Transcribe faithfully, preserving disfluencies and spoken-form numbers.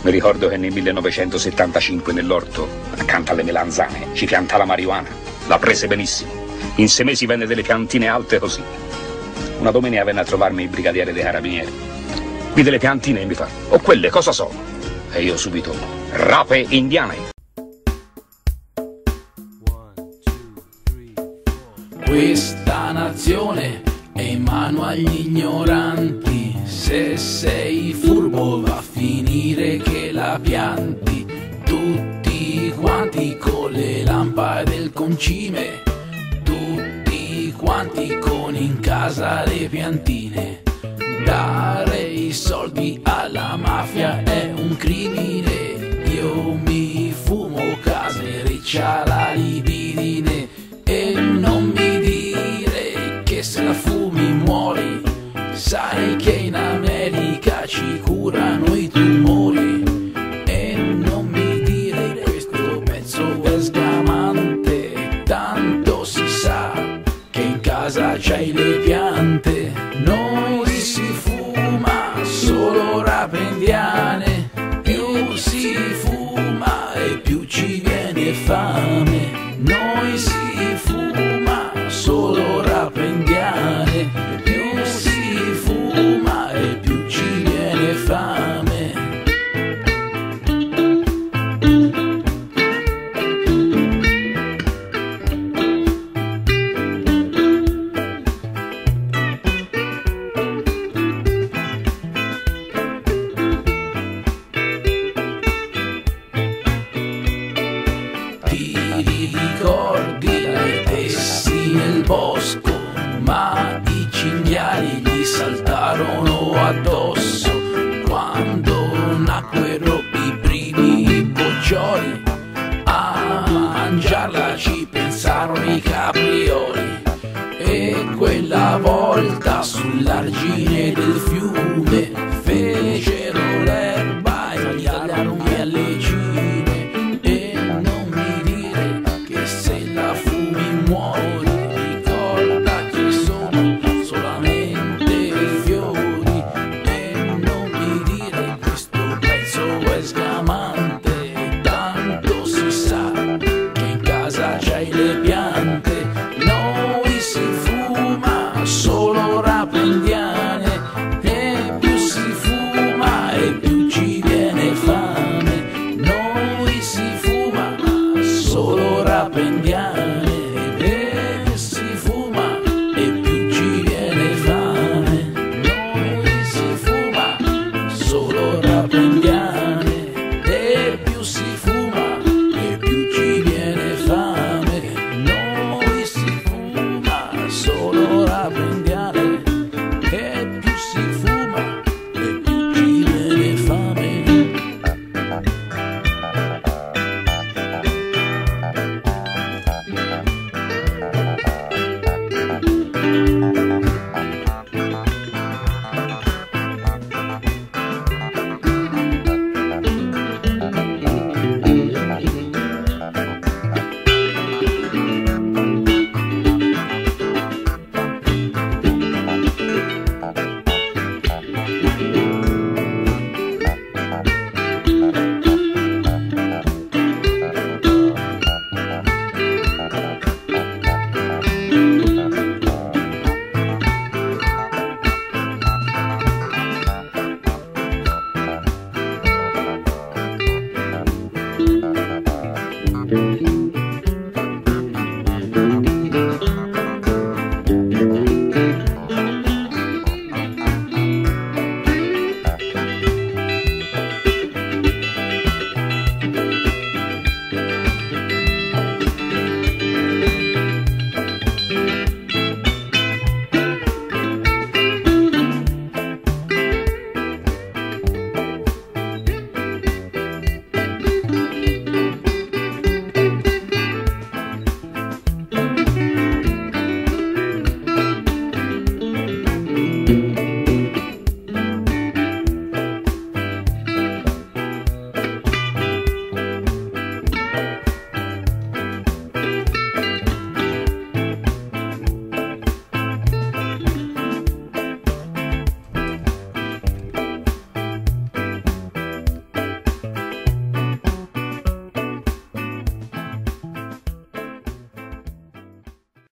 Mi ricordo che nel millenovecentosettantacinque nell'orto, accanto alle melanzane, ci pianta la marijuana. La prese benissimo. In sei mesi venne delle piantine alte così. Una domenica venne a trovarmi il brigadiere dei carabinieri. Qui delle piantine e mi fa: "Oh, quelle cosa sono?" E io subito: "Rape indiane." Questa nazione è in mano agli ignoranti. Se sei furbo va a finire che la pianti. Tutti quanti con le lampade del concime, tutti quanti con in casa le piantine. Dare i soldi alla mafia è un crimine. Io mi fumo case riccia la libidine. E non mi dire che se la fumi muori. Sai che in America ci curano i tumori. E non mi dire questo pezzo è sgamante. Tanto si sa che in casa c'hai le piante. Noi si fuma solo rape indiane. Più si fuma e più ci viene fame. Noi si fuma solo rape indiane. Più si fuma e più ci viene fame. Ti ricordi le tessi nel bosco, ma i cinghiali gli saltarono addosso quando nacquero i primi boccioli. A mangiarla ci pensarono i caprioli. E quella volta sull'argine del fiume